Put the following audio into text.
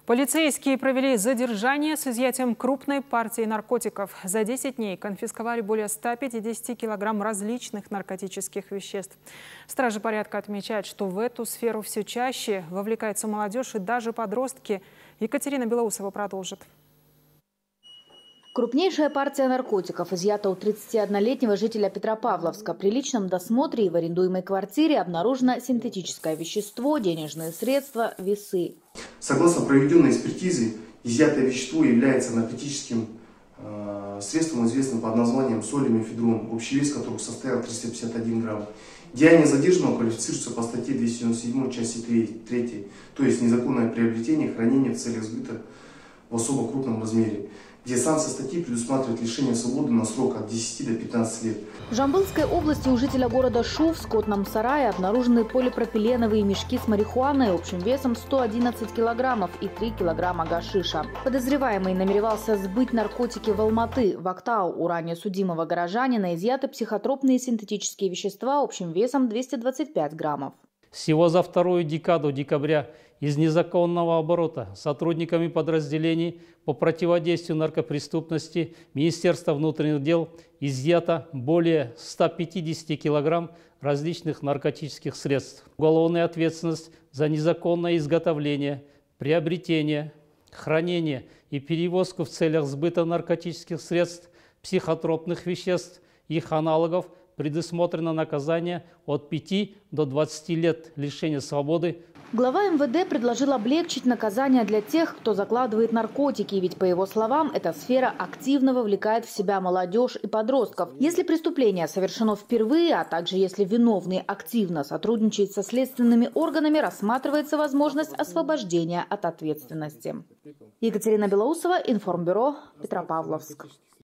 Полицейские провели задержание с изъятием крупной партии наркотиков. За 10 дней конфисковали более 150 килограмм различных наркотических веществ. Стражи порядка отмечают, что в эту сферу все чаще вовлекается молодежь и даже подростки. Екатерина Белоусова продолжит. Крупнейшая партия наркотиков изъята у 31-летнего жителя Петропавловска. При личном досмотре и в арендуемой квартире обнаружено синтетическое вещество, денежные средства, весы. Согласно проведенной экспертизе, изъятое вещество является наркотическим средством, известным под названием солимефедрон, общий вес которого составил 351 грамм. Деяние задержанного квалифицируется по статье 297 части 3, то есть незаконное приобретение, хранение в целях сбыта в особо крупном размере, где санкция статьи предусматривает лишение свободы на срок от 10 до 15 лет. В Жамбылской области у жителя города Шу в скотном сарае обнаружены полипропиленовые мешки с марихуаной общим весом 111 килограммов и 3 килограмма гашиша. Подозреваемый намеревался сбыть наркотики в Алматы. В Актау у ранее судимого горожанина изъяты психотропные синтетические вещества общим весом 225 граммов. Всего за вторую декаду декабря из незаконного оборота сотрудниками подразделений по противодействию наркопреступности Министерства внутренних дел изъято более 150 килограмм различных наркотических средств. Уголовная ответственность за незаконное изготовление, приобретение, хранение и перевозку в целях сбыта наркотических средств, психотропных веществ и их аналогов предусмотрено наказание от 5 до 20 лет лишения свободы. Глава МВД предложил облегчить наказание для тех, кто закладывает наркотики, ведь, по его словам, эта сфера активно вовлекает в себя молодежь и подростков. Если преступление совершено впервые, а также если виновный активно сотрудничает со следственными органами, рассматривается возможность освобождения от ответственности. Екатерина Белоусова, Информбюро, Петропавловск.